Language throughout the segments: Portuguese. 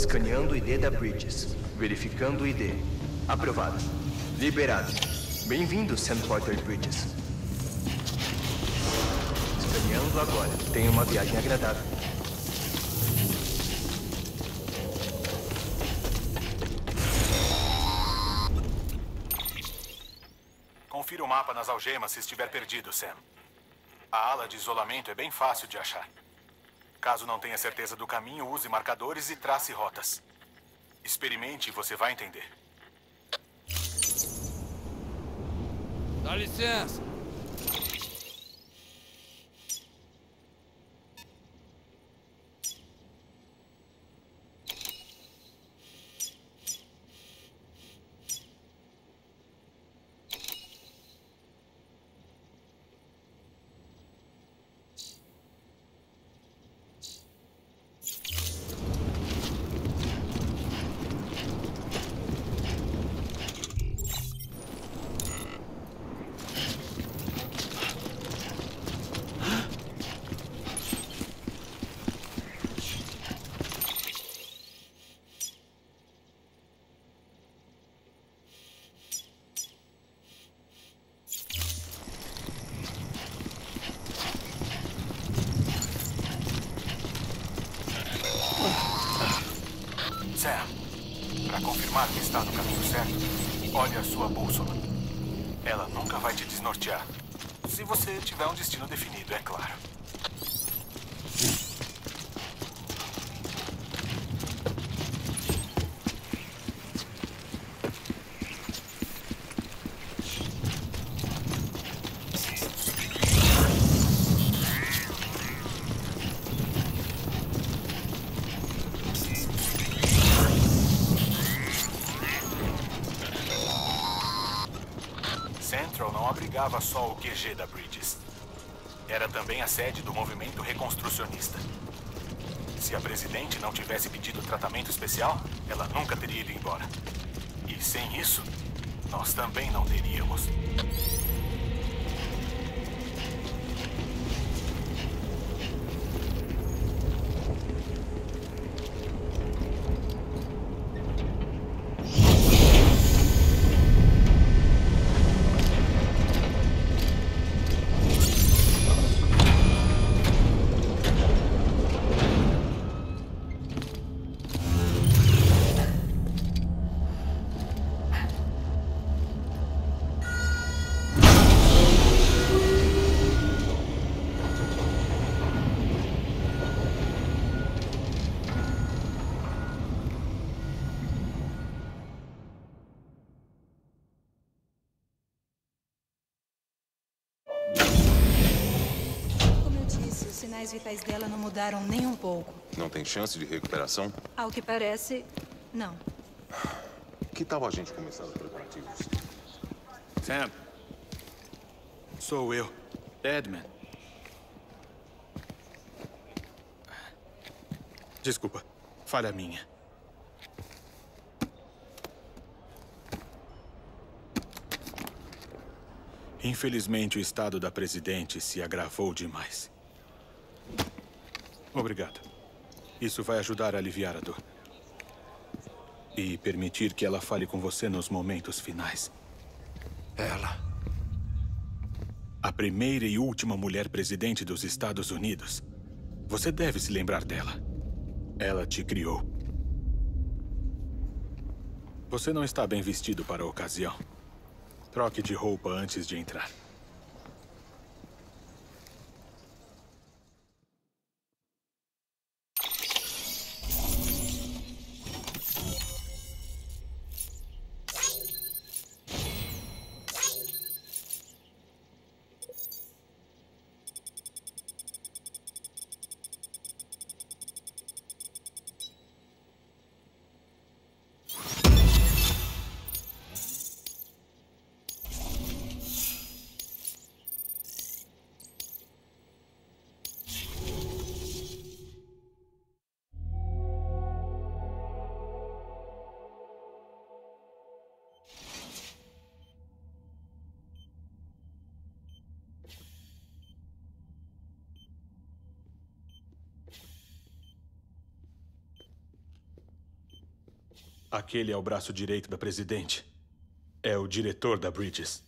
Escaneando o ID da Bridges. Verificando o ID. Aprovado. Liberado. Bem-vindo, Sam Porter Bridges. Escaneando agora. Tenha uma viagem agradável. Confira o mapa nas algemas se estiver perdido, Sam. A ala de isolamento é bem fácil de achar. Caso não tenha certeza do caminho, use marcadores e trace rotas. Experimente e você vai entender. Dá licença. Sam, para confirmar que está no caminho certo, olhe a sua bússola. Ela nunca vai te desnortear. Se você tiver um destino definido, é claro. Central não abrigava só o QG da Bridges. Era também a sede do movimento reconstrucionista. Se a presidente não tivesse pedido tratamento especial, ela nunca teria ido embora. E sem isso, nós também não teríamos. Os sinais vitais dela não mudaram nem um pouco. Não tem chance de recuperação? Ao que parece, não. Que tal a gente começar os preparativos? Sam, sou eu, Edman. Desculpa, falha minha. Infelizmente, o estado da presidente se agravou demais. Obrigado. Isso vai ajudar a aliviar a dor. E permitir que ela fale com você nos momentos finais. Ela. A primeira e última mulher presidente dos Estados Unidos. Você deve se lembrar dela. Ela te criou. Você não está bem vestido para a ocasião. Troque de roupa antes de entrar. Aquele é o braço direito da presidente. É o diretor da Bridges.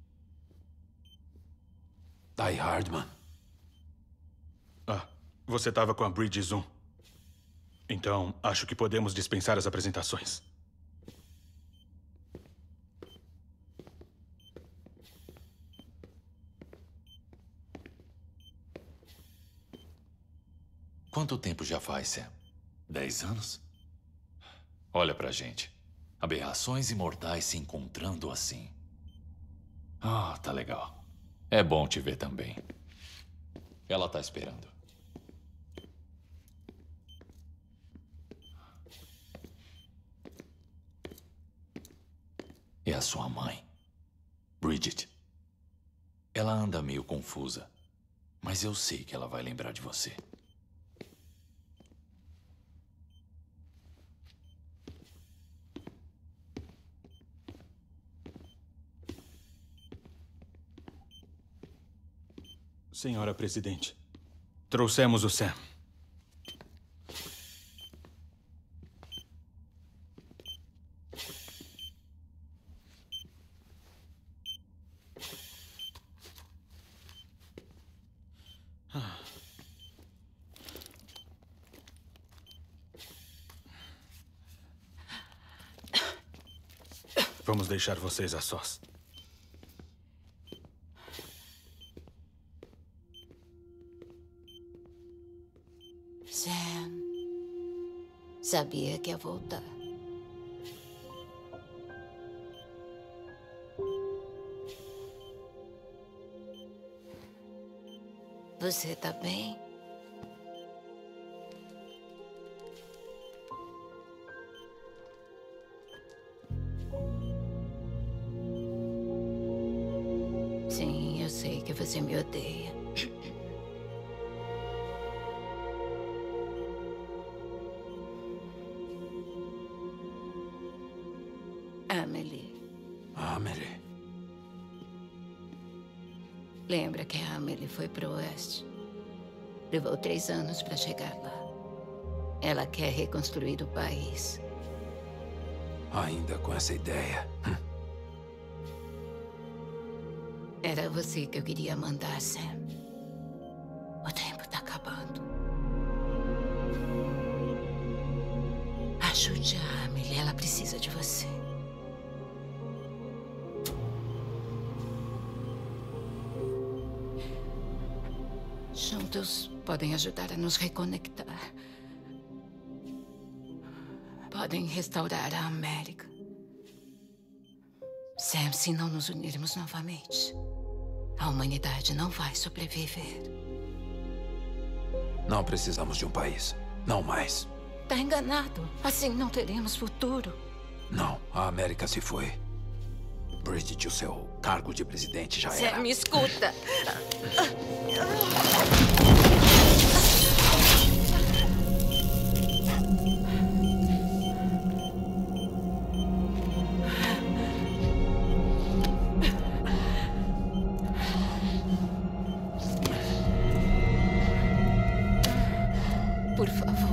Die Hardman. Ah, você estava com a Bridges 1. Então, acho que podemos dispensar as apresentações. Quanto tempo já faz, Sam? 10 anos? Olha pra gente. Aberrações imortais se encontrando assim. Ah, tá legal. É bom te ver também. Ela tá esperando. É a sua mãe, Bridget. Ela anda meio confusa, mas eu sei que ela vai lembrar de você. Senhora Presidente, trouxemos o Sam. Vamos deixar vocês a sós. Sam, sabia que ia voltar. Você tá bem? Sim, eu sei que você me odeia. Amelie. Lembra que a Amelie foi pro oeste? Levou 3 anos para chegar lá. Ela quer reconstruir o país. Ainda com essa ideia? Era você que eu queria mandar, Sam. O tempo tá acabando. Ajude a Amelie, ela precisa de você. Juntos podem ajudar a nos reconectar. Podem restaurar a América. Sam, se não nos unirmos novamente, a humanidade não vai sobreviver. Não precisamos de um país. Não mais. Tá enganado. Assim não teremos futuro. Não, a América se foi. Bridget, o seu cargo de presidente já era. Sam, me escuta. Por favor.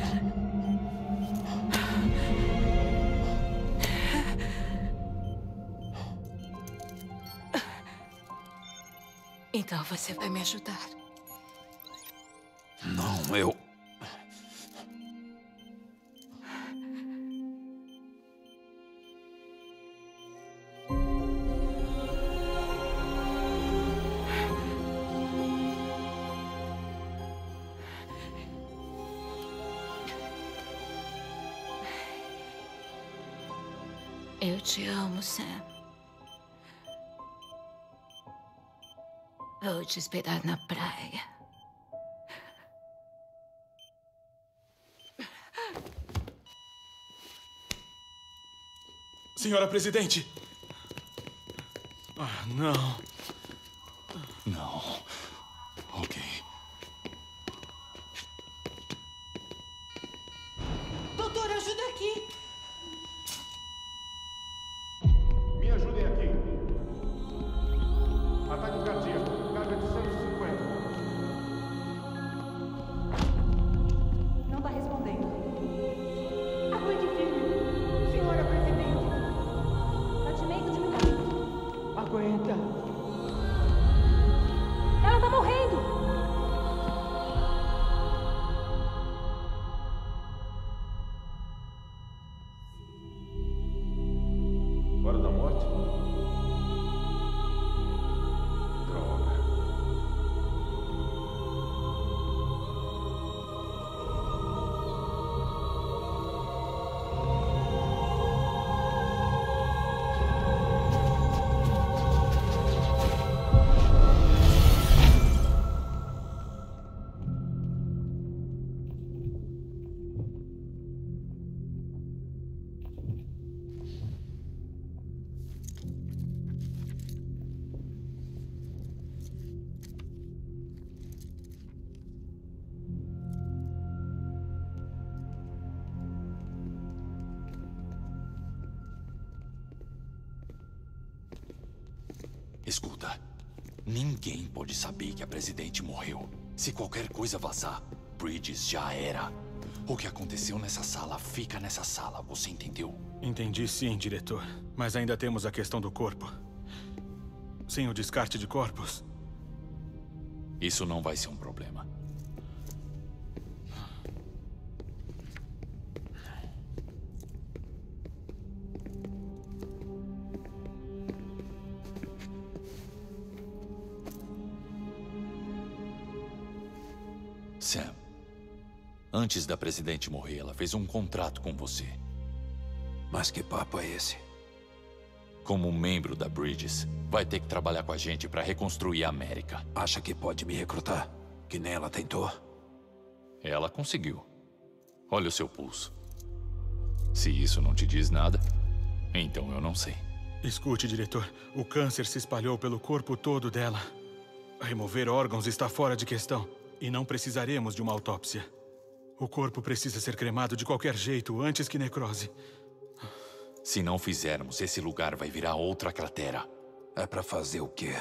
Então você vai me ajudar? Não, eu... Eu te amo, Sam. Vou te esperar na praia. Senhora Presidente! Ah, não. Não. Ok. Doutor, ajuda aqui. Me ajudem aqui. Ataque cardíaco. Carga de 150. Não tá respondendo. Aguente firme. Escuta, ninguém pode saber que a Presidente morreu. Se qualquer coisa vazar, Bridges já era. O que aconteceu nessa sala fica nessa sala, você entendeu? Entendi sim, diretor. Mas ainda temos a questão do corpo. Sem o descarte de corpos... Isso não vai ser um problema. Sam, antes da Presidente morrer, ela fez um contrato com você. Mas que papo é esse? Como membro da Bridges, vai ter que trabalhar com a gente para reconstruir a América. Acha que pode me recrutar? Que nem ela tentou? Ela conseguiu. Olha o seu pulso. Se isso não te diz nada, então eu não sei. Escute, diretor. O câncer se espalhou pelo corpo todo dela. Remover órgãos está fora de questão. E não precisaremos de uma autópsia. O corpo precisa ser cremado de qualquer jeito, antes que necrose. Se não fizermos, esse lugar vai virar outra cratera. É pra fazer o quê?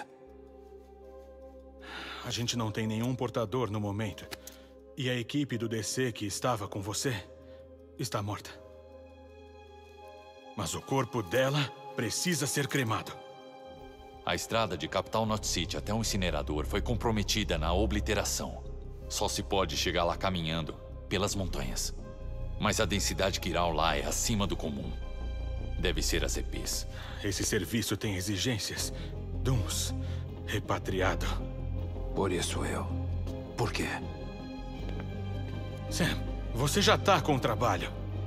A gente não tem nenhum portador no momento. E a equipe do DC que estava com você está morta. Mas o corpo dela precisa ser cremado. A estrada de Capital Knot City até o incinerador foi comprometida na obliteração. Só se pode chegar lá caminhando, pelas montanhas. Mas a densidade quiral lá é acima do comum. Deve ser as EPs. Esse serviço tem exigências. Duns, repatriado. Por isso eu. Por quê? Sam, você já tá com o trabalho.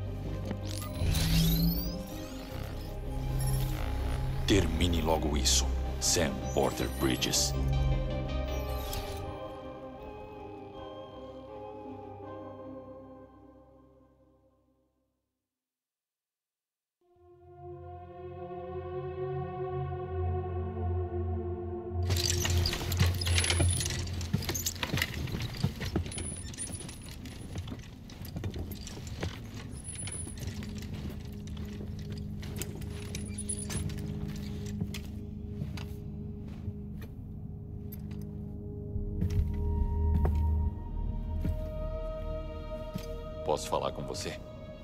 Termine logo isso, Sam Porter Bridges. Posso falar com você?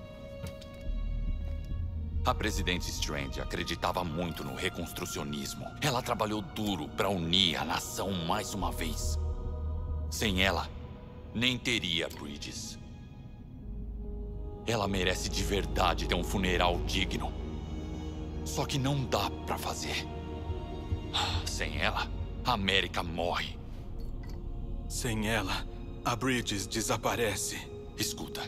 A Presidente Strange acreditava muito no reconstrucionismo. Ela trabalhou duro para unir a nação mais uma vez. Sem ela, nem teria Bridges. Ela merece de verdade ter um funeral digno. Só que não dá para fazer. Sem ela, a América morre. Sem ela, a Bridges desaparece. Escuta.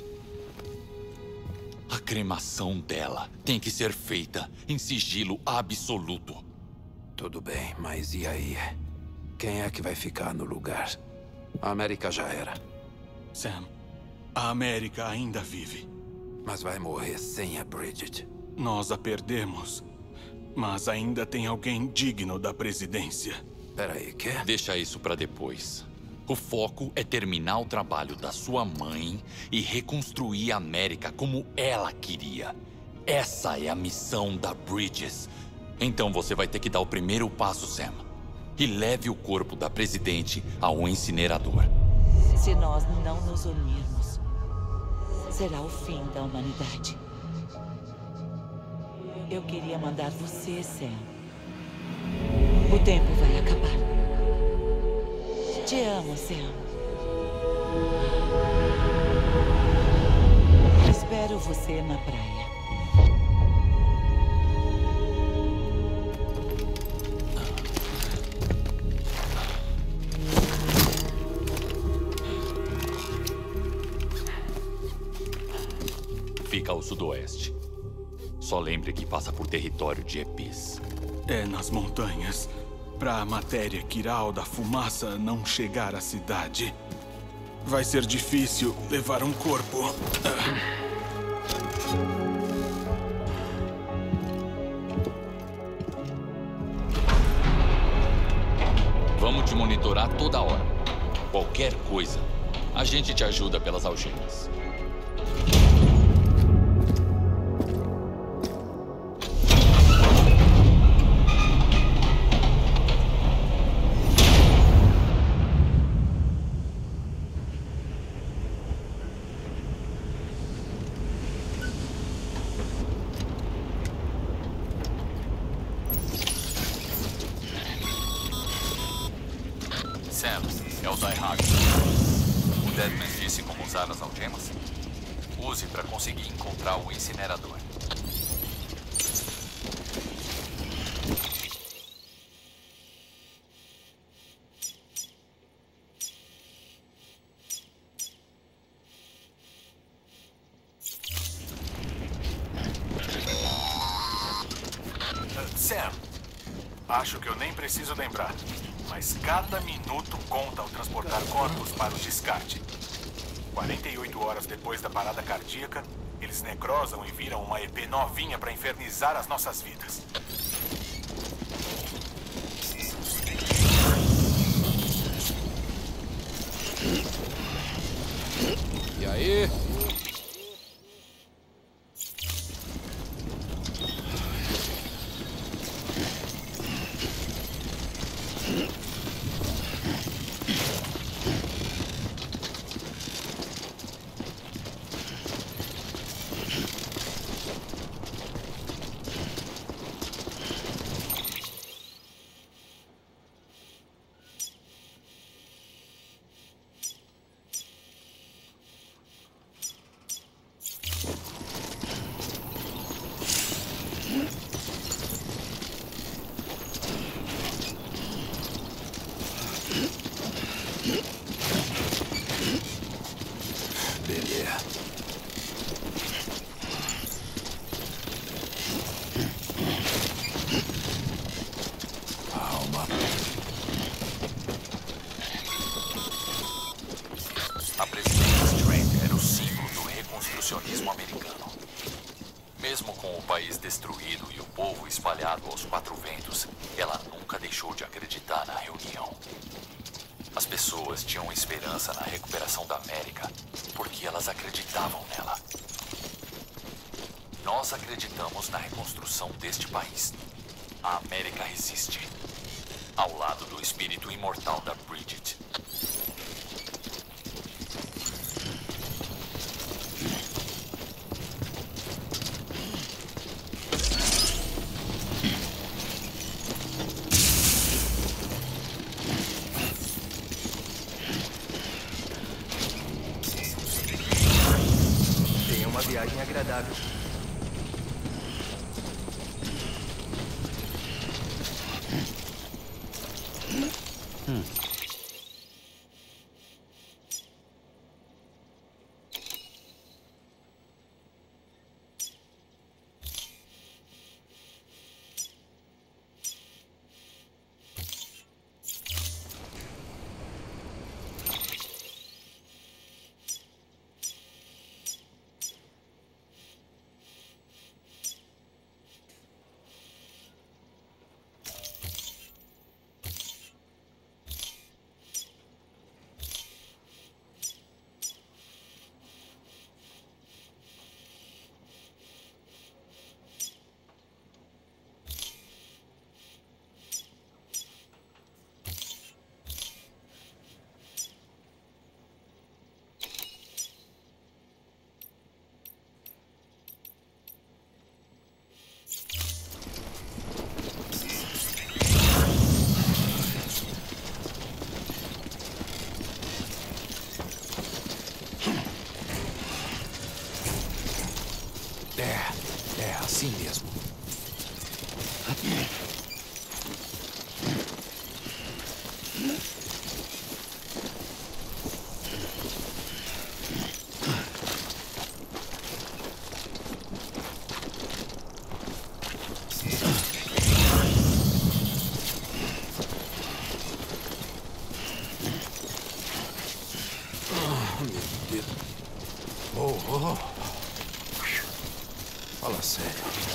A cremação dela tem que ser feita em sigilo absoluto. Tudo bem, mas e aí? Quem é que vai ficar no lugar? A América já era. Sam, a América ainda vive. Mas vai morrer sem a Bridget. Nós a perdemos. Mas ainda tem alguém digno da presidência. Peraí, quê? Deixa isso pra depois. O foco é terminar o trabalho da sua mãe e reconstruir a América como ela queria. Essa é a missão da Bridges. Então você vai ter que dar o primeiro passo, Sam. E leve o corpo da Presidente ao incinerador. Se nós não nos unirmos, será o fim da humanidade. Eu queria mandar você, Sam. O tempo vai acabar. Te amo, Sam. Espero você na praia. Fica ao sudoeste. Só lembre que passa por território de EPs. É nas montanhas. Para a matéria quiral da fumaça não chegar à cidade. Vai ser difícil levar um corpo. Vamos te monitorar toda hora. Qualquer coisa, a gente te ajuda pelas algemas. Daihaga. O Deadman disse como usar as algemas? Use para conseguir encontrar o incinerador. Sam, acho que eu nem preciso lembrar, mas cada minuto conta ao transportar corpos para o descarte. 48 horas depois da parada cardíaca, eles necrosam e viram uma EP novinha para infernizar as nossas vidas. E aí? A presidente Strand era o símbolo do reconstrucionismo americano. Mesmo com o país destruído e o povo espalhado aos quatro ventos, ela nunca deixou de acreditar na reunião. As pessoas tinham esperança na recuperação da América porque elas acreditavam nela. Nós acreditamos na reconstrução deste país. A América resiste, ao lado do espírito imortal da Bridget. Tenha uma viagem agradável. É assim mesmo. Meu Deus. Oh. Fala sério.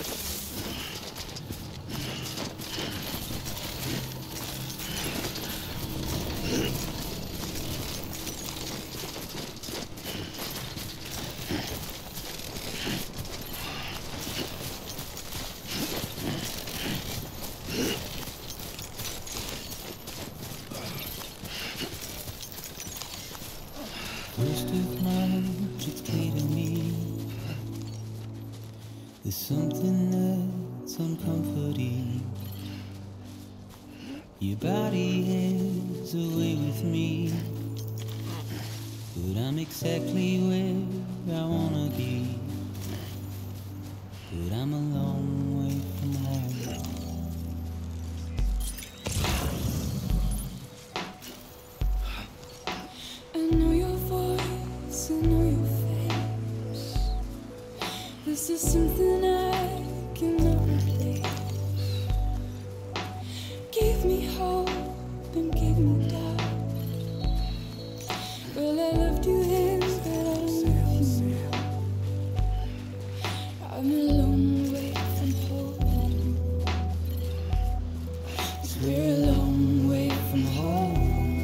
First of March, it's clear to me there's something that's uncomforting. Your body is away with me. But I'm exactly where I wanna be. But I'm a long way from home. I know your voice, I know your face. This is something I cannot replace. Give me hope and give me doubt. Well, I loved you then, but I don't love you now. I'm a long way from home. 'Cause we're a long way from home.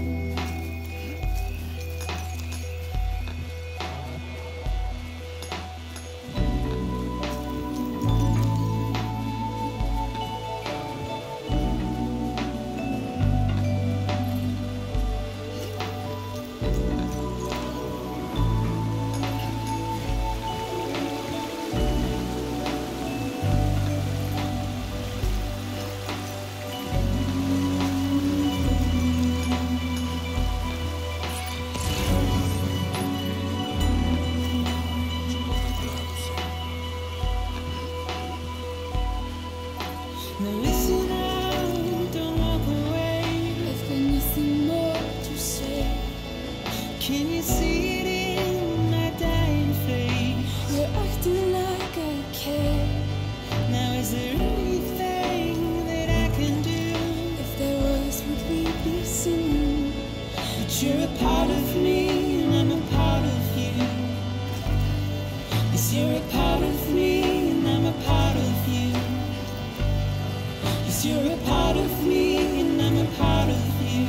Now listen out, don't walk away. I've got nothing more to say. Can you see it in my dying face? You're acting like I care. Now is there anything that I can do? If there was, would we be singing? But you're a part of me and I'm a part of you. Yes, you're a part of me and I'm a part of you. Yes, you're a part of me and I'm a part of you.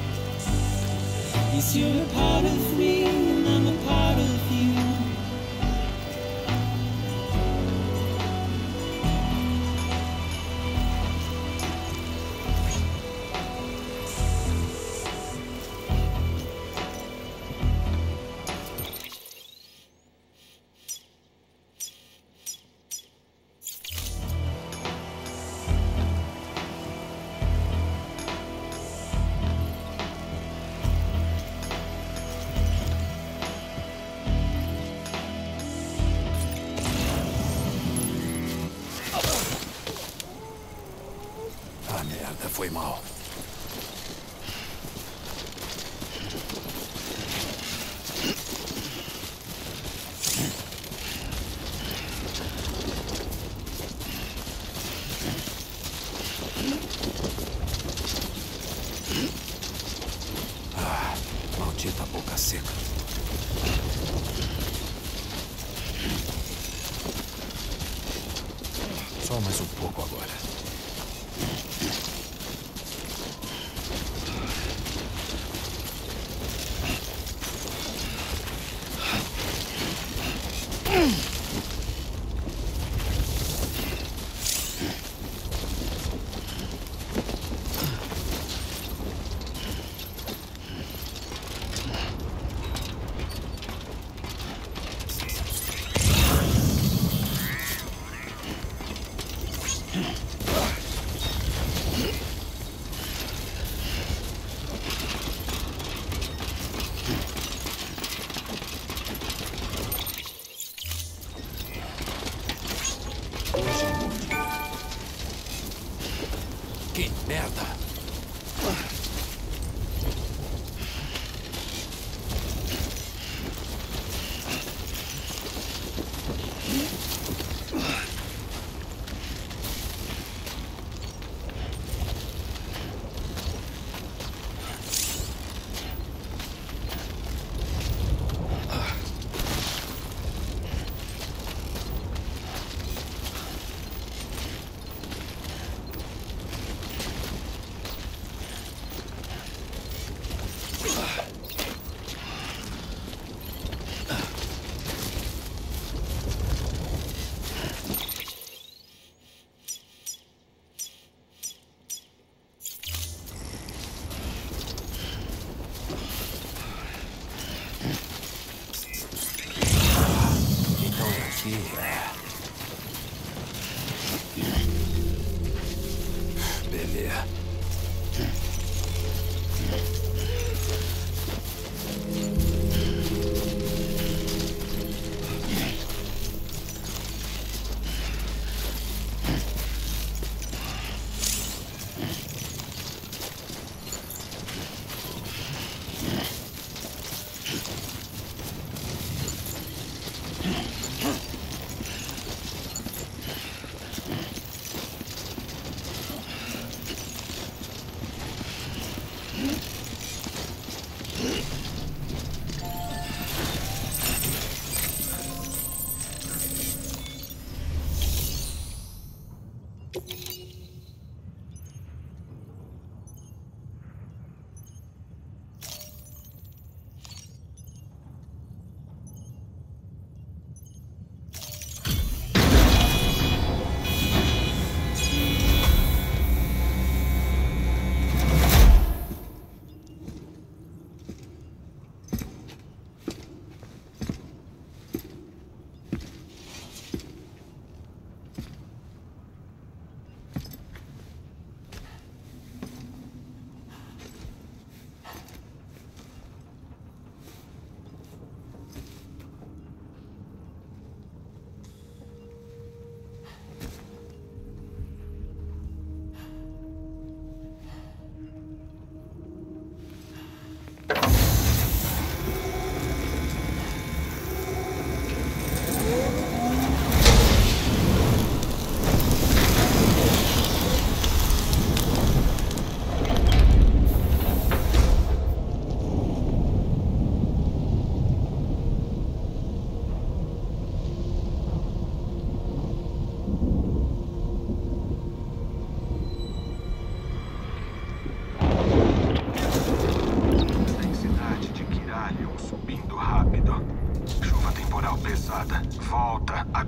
Yes, you're a part of me and I'm a part of you. Ah, merda, foi mal. Ah, maldita boca seca. Só mais um pouco agora. Que merda! Beleza.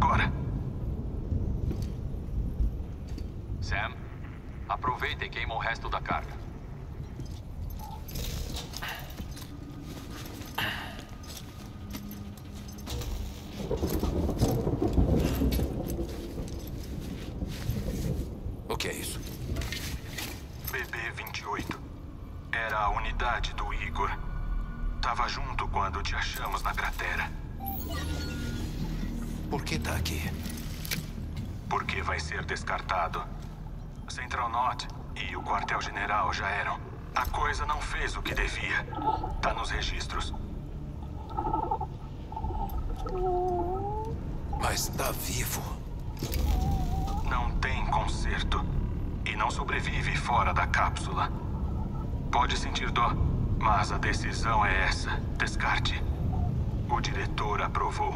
agora. Sam, aproveita e queima o resto da carga. O que é isso? BB-28. Era a unidade do Igor. Tava junto quando te achamos na cratera. Por que tá aqui? Porque vai ser descartado. Central Knot e o quartel-general já eram. A coisa não fez o que devia. Tá nos registros. Mas tá vivo. Não tem conserto. E não sobrevive fora da cápsula. Pode sentir dó, mas a decisão é essa. Descarte. O diretor aprovou.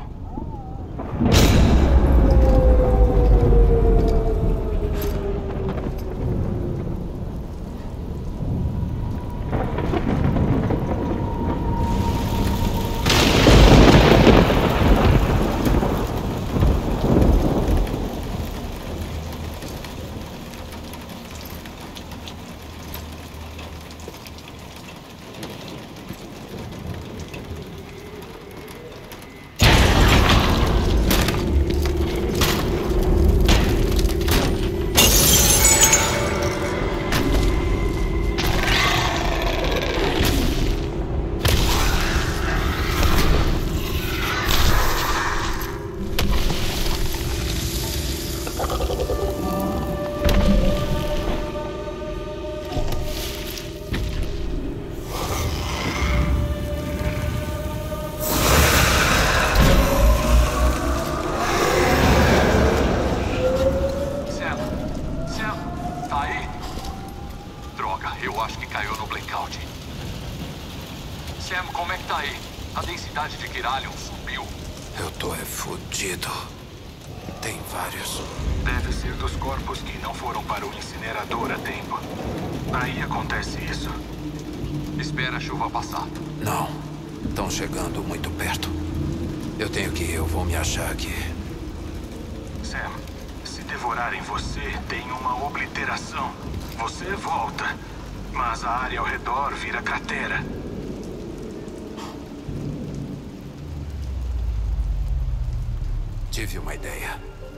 Tive uma ideia.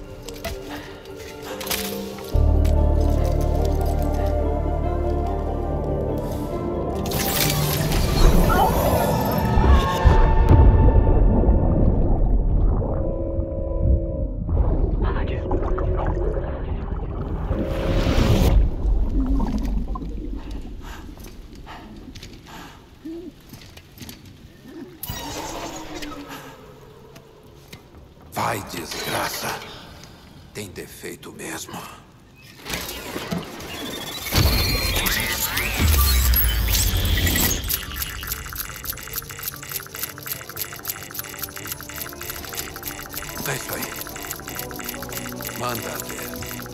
Vai, desgraça. Tem defeito mesmo. É isso aí. Manda ver.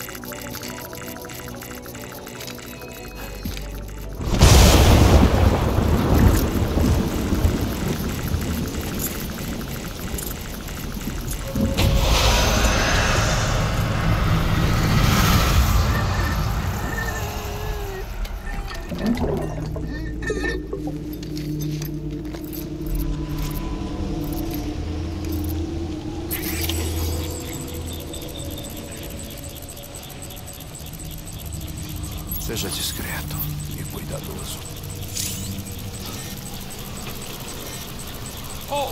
Seja discreto e cuidadoso. Oh!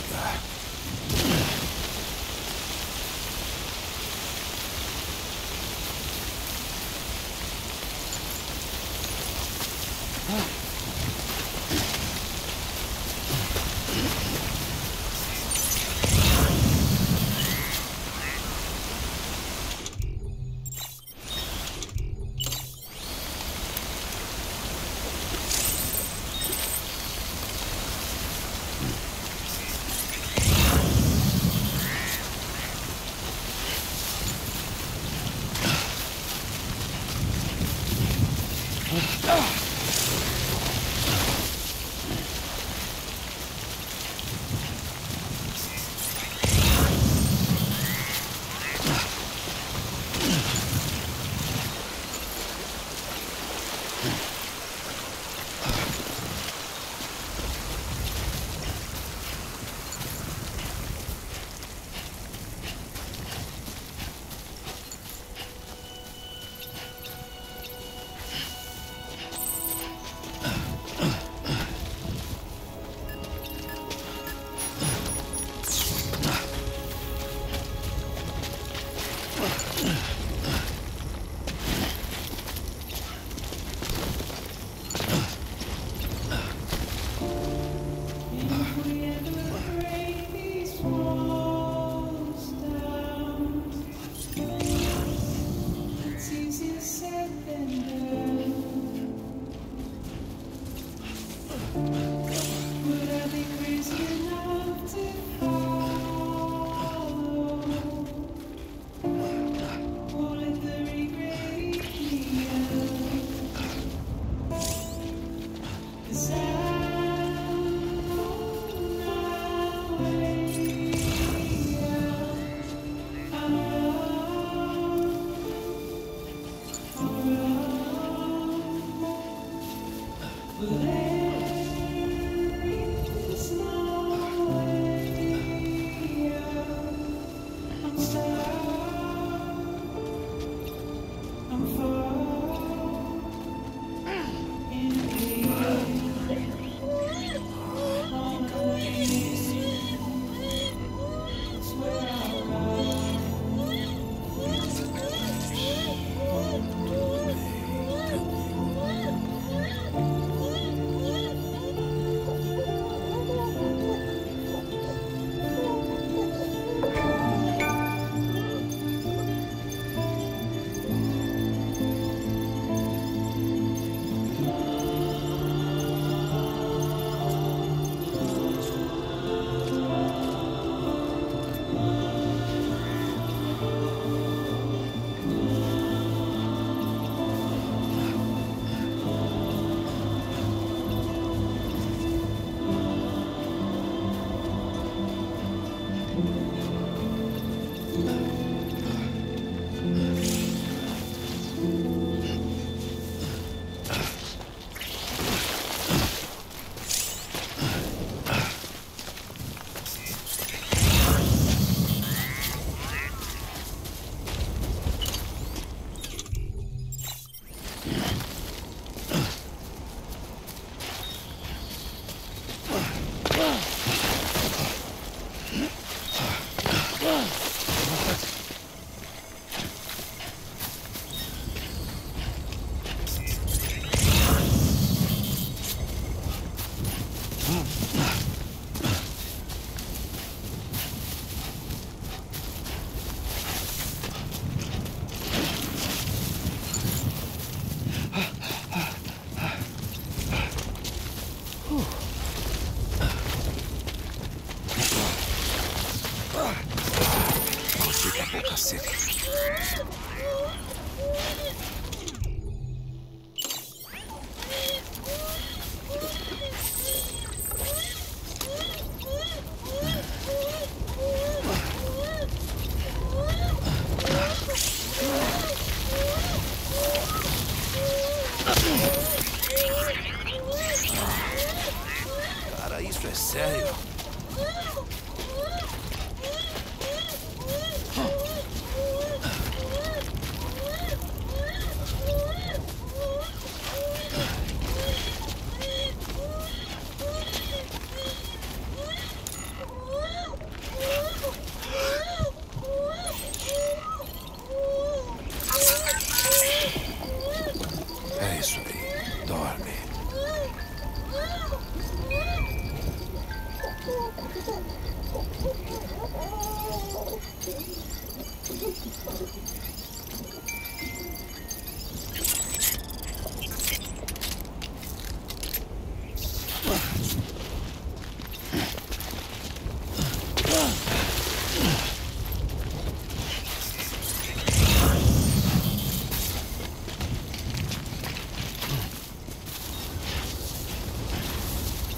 devagar.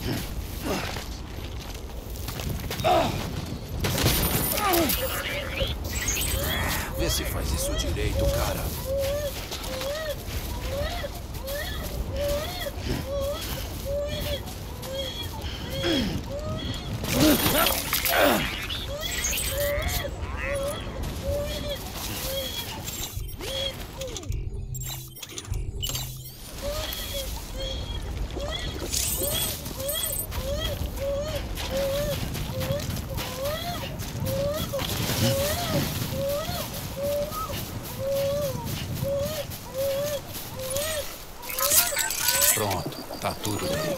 Vê se faz isso direito, cara. Pronto, tá tudo bem.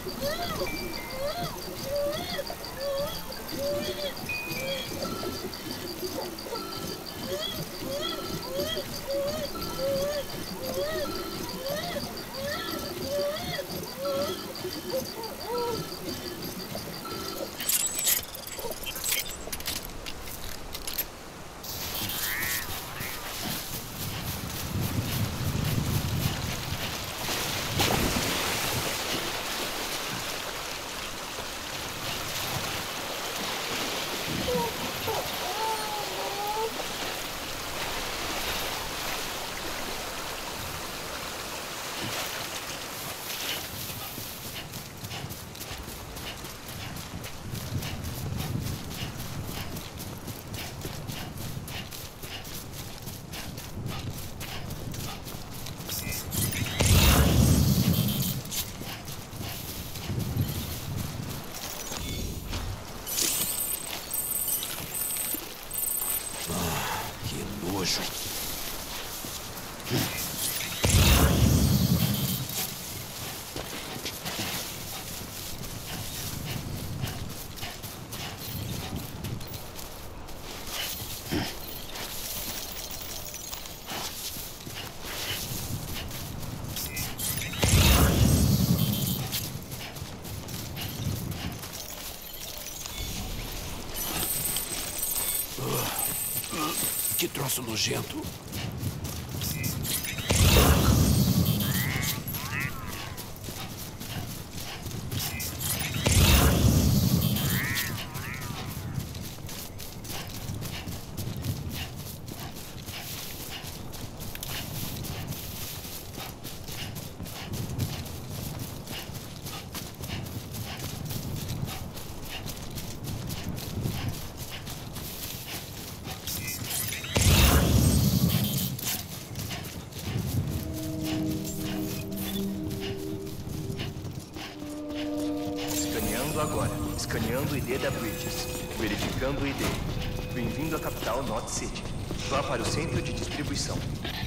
Que troço nojento. Agora, escaneando o ID da Bridges. Verificando o ID. Bem-vindo à capital Knot City. Vá para o centro de distribuição.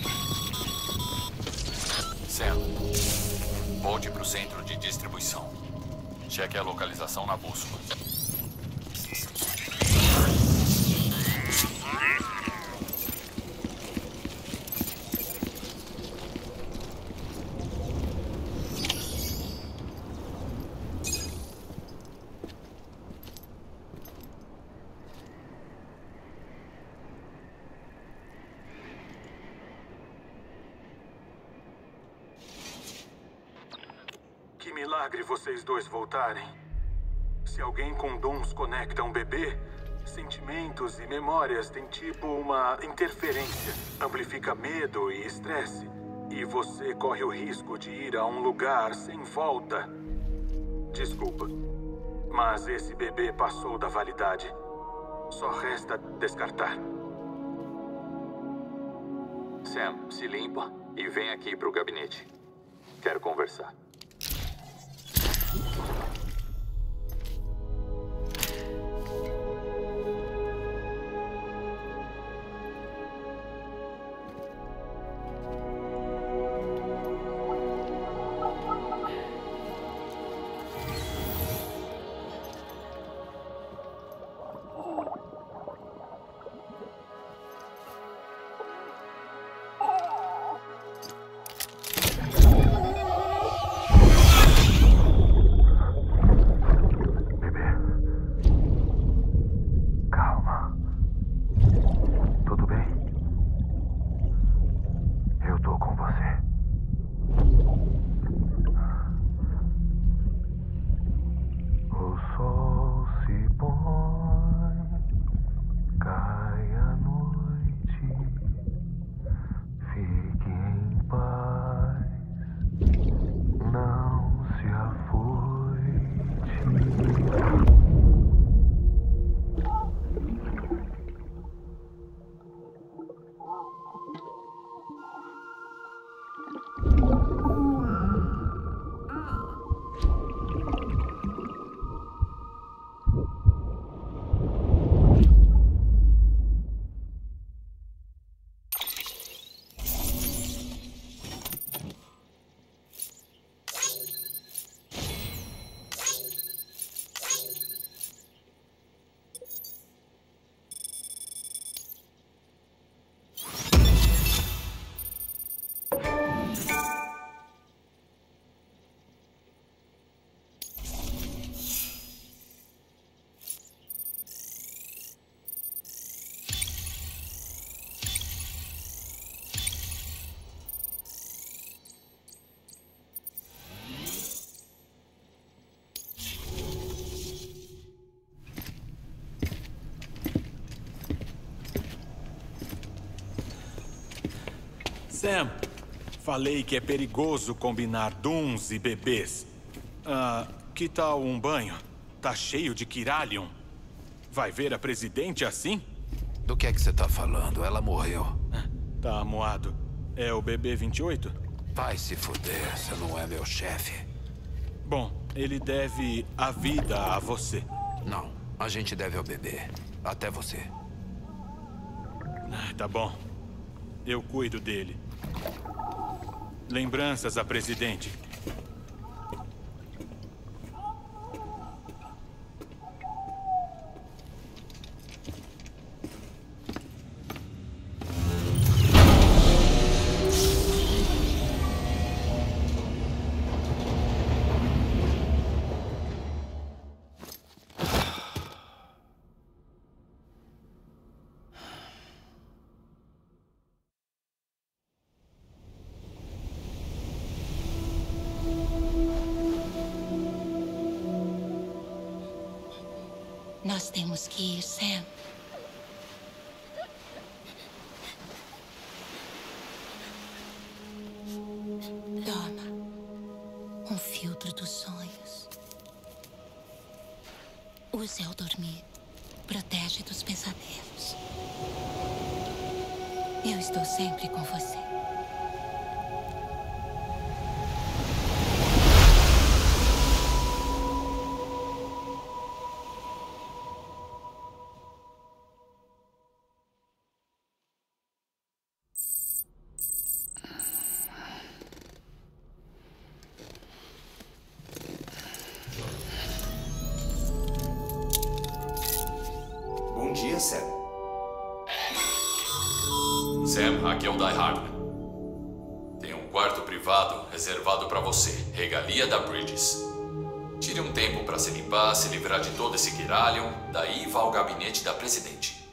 Sam, volte para o centro de distribuição. Cheque a localização na bússola. Que milagre vocês dois voltarem. Se alguém com dons conecta um bebê, sentimentos e memórias tem tipo uma interferência. Amplifica medo e estresse. E você corre o risco de ir a um lugar sem volta. Desculpa, mas esse bebê passou da validade. Só resta descartar. Sam, se limpa e vem aqui pro gabinete. Quero conversar. Sam, falei que é perigoso combinar duns e bebês. Que tal um banho? Tá cheio de Kiralion. Vai ver a presidente assim? Do que é que você tá falando? Ela morreu. Tá amuado. É o bebê 28? Vai se fuder, você não é meu chefe. Bom, ele deve a vida a você. Não, a gente deve ao bebê. Até você. Tá bom. Eu cuido dele. Lembranças a presidente. Nós temos que ir, Sam. Toma um filtro dos sonhos. Use ao dormir. Protege dos pesadelos. Eu estou sempre com você. Bom dia, Sam. Sam, aqui é o Die Hardman. Tem um quarto privado reservado para você, regalia da Bridges. Tire um tempo para se limpar, se livrar de todo esse Kiralion, daí vá ao gabinete da presidente.